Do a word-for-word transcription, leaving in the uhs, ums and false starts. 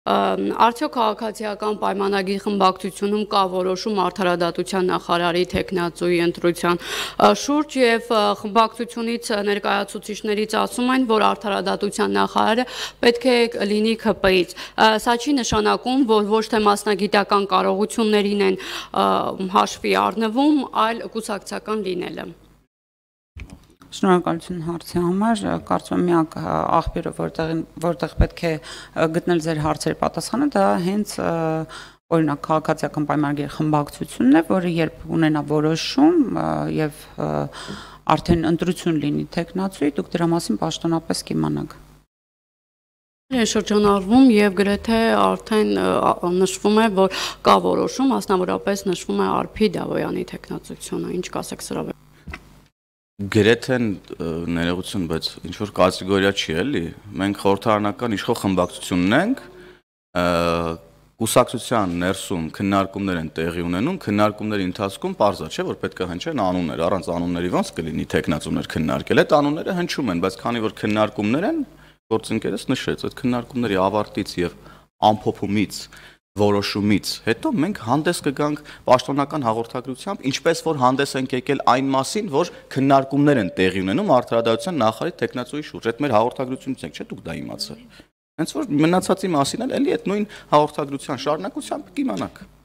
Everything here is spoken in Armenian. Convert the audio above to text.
Արդյոք քաղաքացիական պայմանագիր խմբակցությունում կա որոշում արդարադատության նախարարի թեկնածուի ընտրության շուրջ եւ խմբակցությունից ներկայացուցիչներից ասում են, որ արդարադատության նախարարը պետք է լինի K P-ից։ Սա չի նշանակում, որ ոչ թե մասնագիտական կարողություններին են հաշվի առնվում, այլ կուսակցական լինելը։ Շնորհակալություն հարցի համար, կարծում եմ միակ աղբյուրը, որտեղ որտեղ պետք է գտնել ձեր հարցերի պատասխանը, դա հենց օրինակ քաղաքացիական պայմանագիր խմբակցությունն է, որը երբ ունենա որոշում եւ արդեն ընտրություն լինի տեխնացուի, դուք դրա մասին պաշտոնապես կիմանաք։ Շրջանառվում եւ գրեթե արդեն նշվում է, որ կա որոշում, մասնավորապես նշվում է Արփի Դավոյանի տեխնացությունը, ինչ կասեք սրա։ Գրեթե ներողություն, բայց ինչ որ կատեգորիա չի էլի, մենք խորհրդարանական իշխող խմբակցությունն ենք, կուսակցության ներսում քննարկումներ են տեղի ունենում, քննարկումների ընթացքում պարզ է, չէ, որ պետք է հնչեն անուններ, առանց անունների ոնց կլինի տեխնացուներ քննարկել, այդ անունները հնչում են, բայց քանի որ քննարկումներ են, գործընկերս նշեց, այդ քննարկումների ավարտից եւ ամփոփումից որոշումից հետո մենք հանդես կգանք պաշտոնական հաղորդագրությամբ, ինչպես որ հանդես ենք եկել այն մասին, որ քննարկումներ են տեղի ունենում արդարադատության նախարարի տեխնացուի շուրջ։ Այդ մեր հաղորդագրությունից ենք, չէ՞ դուք դա իմացել։ Հենց որ մնացածի մասին էլ էլի այդ նույն հաղորդագրության շարունակությամբ կիմանաք։